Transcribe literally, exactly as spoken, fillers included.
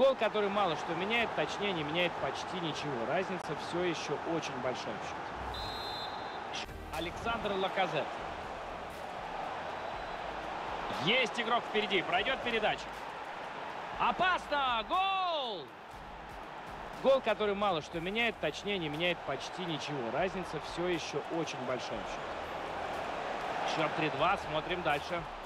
Гол, который мало что меняет, точнее не меняет почти ничего. Разница все еще очень большая в счете. Александр Лаказет. Есть игрок впереди, пройдет передача. Опасно! Гол! Гол, который мало что меняет, точнее не меняет почти ничего. Разница все еще очень большая в счете. Счет три-два, смотрим дальше.